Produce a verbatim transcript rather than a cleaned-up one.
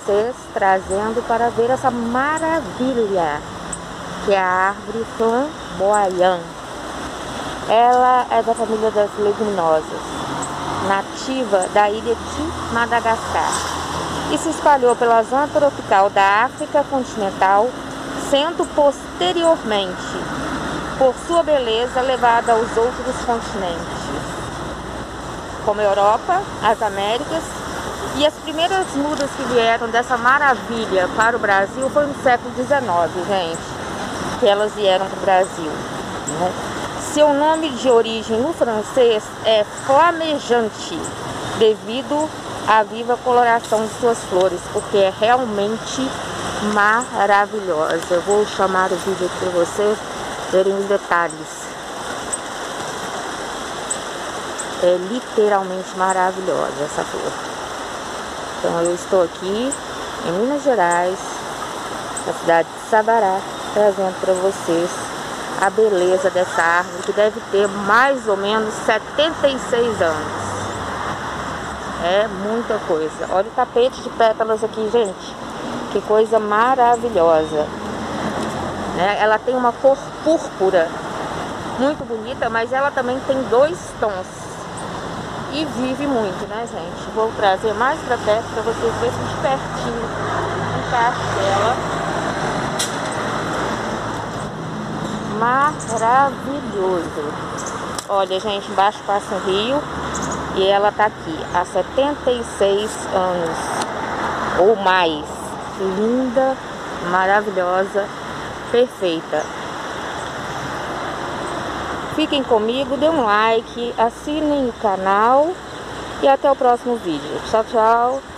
vocês, trazendo para ver essa maravilha, que é a árvore flamboyant. Ela é da família das leguminosas, nativa da ilha de Madagascar, e se espalhou pela zona tropical da África continental, sendo posteriormente, por sua beleza, levada aos outros continentes, como a Europa, as Américas. E as primeiras mudas que vieram dessa maravilha para o Brasil foi no século dezenove, gente, que elas vieram para o Brasil, né? Seu nome de origem no francês é flamejante, devido à viva coloração de suas flores, porque é realmente maravilhosa. Eu vou chamar o vídeo aqui para vocês verem os detalhes. É literalmente maravilhosa essa flor. Então eu estou aqui em Minas Gerais, na cidade de Sabará, trazendo para vocês a beleza dessa árvore, que deve ter mais ou menos setenta e seis anos. É muita coisa. Olha o tapete de pétalas aqui, gente. Que coisa maravilhosa, né? Ela tem uma cor púrpura muito bonita, mas ela também tem dois tons. E vive muito, né, gente? Vou trazer mais pra perto para vocês verem de pertinho o encaixe dela. Maravilhoso. Olha, gente, embaixo passa um rio e ela tá aqui há setenta e seis anos ou mais. Linda, maravilhosa, perfeita. Fiquem comigo, dê um like, assinem o canal e até o próximo vídeo. Tchau, tchau.